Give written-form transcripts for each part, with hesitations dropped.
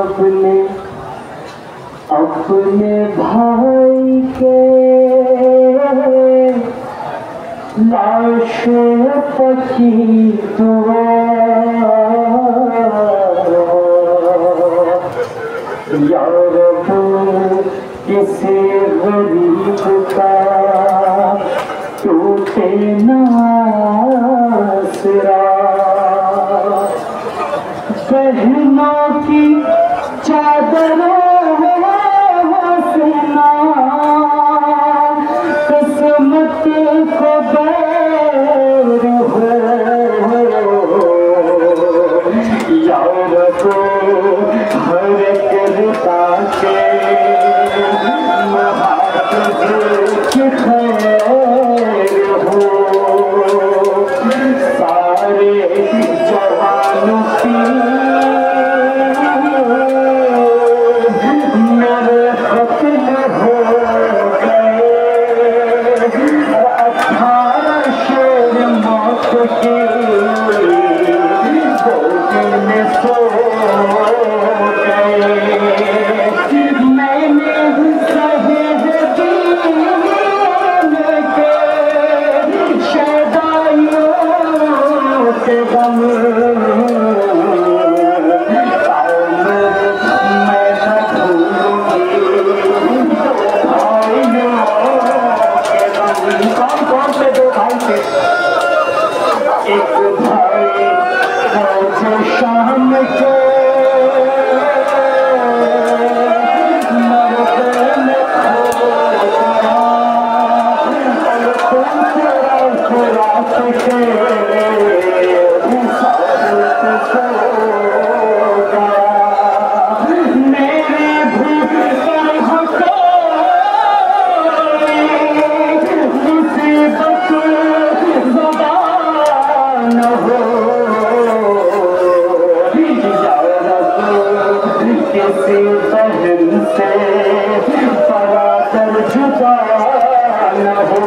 सबने अपने भाई के लाश पकी दुआ या रब किसी गरीब का टूटे ना आसरा। बहनों की चादरों हंसना किस्मत को बैर हो या रब हर किरता के की खैर हो। सारे जवानों की मेरे कत्ल हो गए। 18 शेर मौत की गोद में सो गए। मैंने शहीद दीन के शहदाइयों के गम एक भाई शाम के मरते में खो गया और तुम रात के मेरी भूख मुसीबत किसी बहन से बरातर जुदा न हो।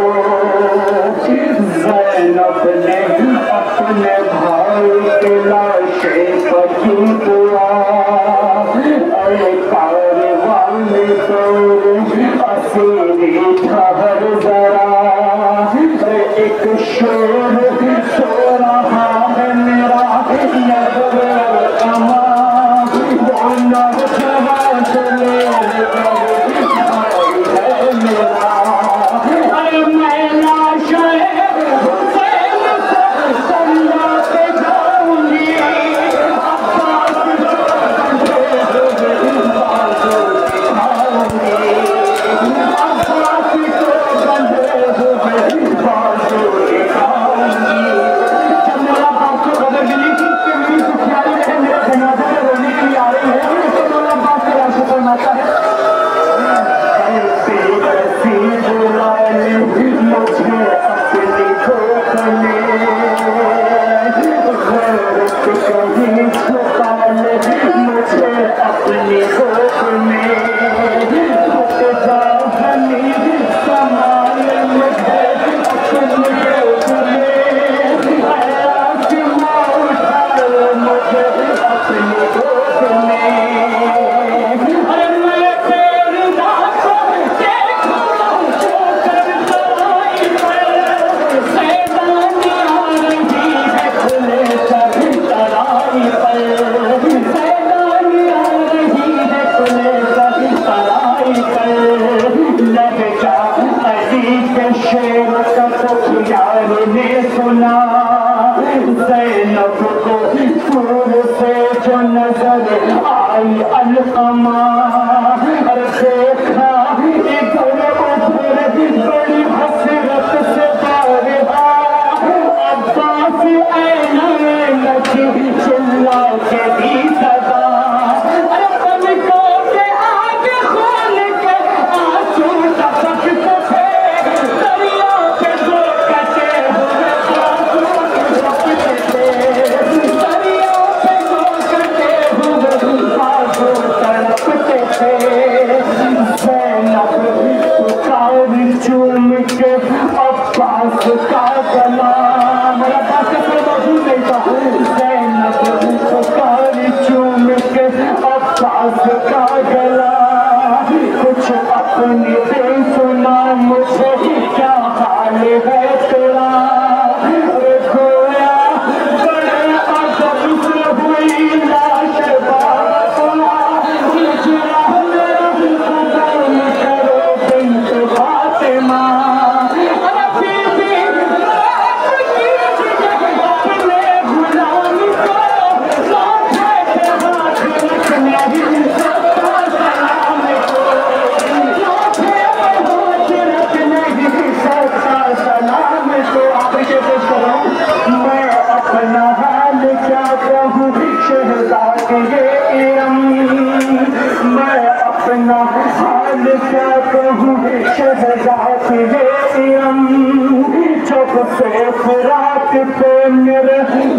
ज़ैनब ने अपने भाई के लाशे पकी दुआ। अरे कारवां में तो असीरी ठहर जरा। एक शोर सो रहा है मेरा अमा ये इरम, मैं अपना हाल क्या कहूँ शहजाद ये इरम, जब से रात पे मेरे